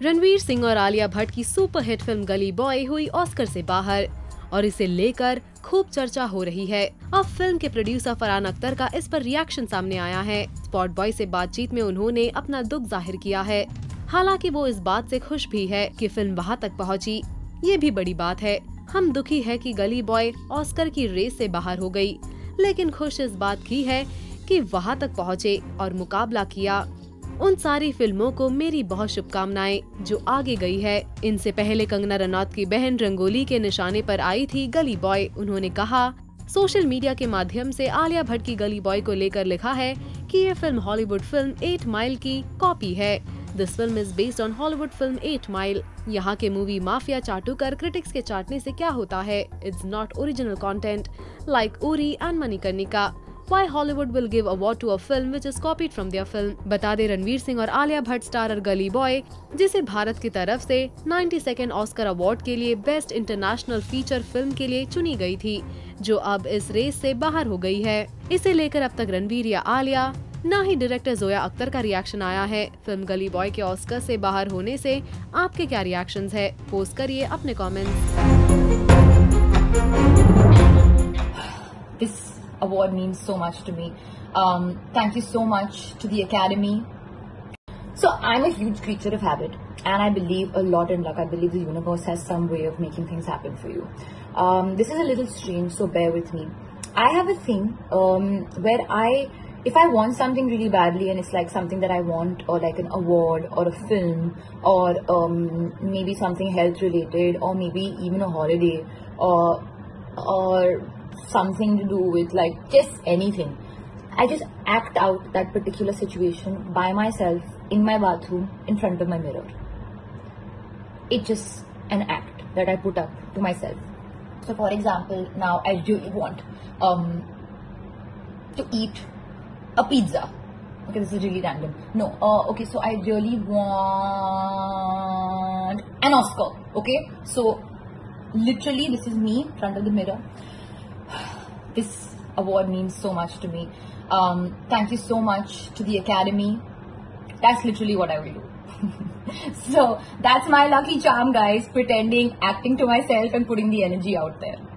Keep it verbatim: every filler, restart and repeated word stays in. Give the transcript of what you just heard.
रणवीर सिंह और आलिया भट्ट की superhit film Gully Boy हुई ऑस्कर से बाहर और इसे लेकर खूब चर्चा हो रही है। अब फिल्म के प्रोड्यूसर फरहान अख्तर का इस पर रिएक्शन सामने आया है। स्पॉट बॉय से बातचीत में उन्होंने अपना दुख जाहिर किया है। हालांकि वो इस बात से खुश भी है कि फिल्म वहां तक पहुंची। ये भी बड़ी बात है। हम दुखी है कि गली बॉय ऑस्कर की रेस से बाहर हो गई, लेकिन खुश इस बात की है कि वहां तक पहुंचे और मुकाबला किया। उन सारी फिल्मों को मेरी बहुत शुभकामनाएं जो आगे गई है। इनसे पहले कंगना रनौत की बहन रंगोली के निशाने पर आई थी गली बॉय। उन्होंने कहा, सोशल मीडिया के माध्यम से आलिया भट्ट की गली बॉय को लेकर लिखा है कि ये film Hollywood film Eight Mile की कॉपी है। This film is based on Hollywood film Eight Mile. यहाँ के मूवी माफिया चाटू कर क्रिटिक्स के चाटने से क्या होता है। It's not original content like Uri and Manikarnika. Why Hollywood will give award to a film which is copied from their film। बता दे रणवीर सिंह और आलिया भट्ट स्टारर गली बॉय, जिसे भारत की तरफ से बानवे ऑस्कर अवार्ड के लिए बेस्ट इंटरनेशनल फीचर फिल्म के लिए चुनी गई थी, जो अब इस रेस से बाहर हो गई है। इसे लेकर अब तक रणवीर या आलिया न ही डायरेक्टर जोया अख्तर का रिएक्शन आया है। फिल्म गली बॉय के ऑस्कर से बाहर होने से आपके क्या रिएक्शंस है? पोस्ट करिए अपने comments. Award means so much to me. Um, thank you so much to the Academy. So I'm a huge creature of habit, and I believe a lot in luck. I believe the universe has some way of making things happen for you. Um, this is a little strange, so bear with me. I have a thing um, where I, if I want something really badly, and it's like something that I want, or like an award, or a film, or um, maybe something health related, or maybe even a holiday, or or something to do with like just anything. I just act out that particular situation by myself in my bathroom in front of my mirror. It's just an act that I put up to myself. So for example, now I really want um, to eat a pizza. Okay, this is really random. No, uh, okay, so I really want an Oscar. Okay, so literally this is me in front of the mirror. This award means so much to me. Um, thank you so much to the Academy. That's literally what I will do. So that's my lucky charm, guys. Pretending, acting to myself and putting the energy out there.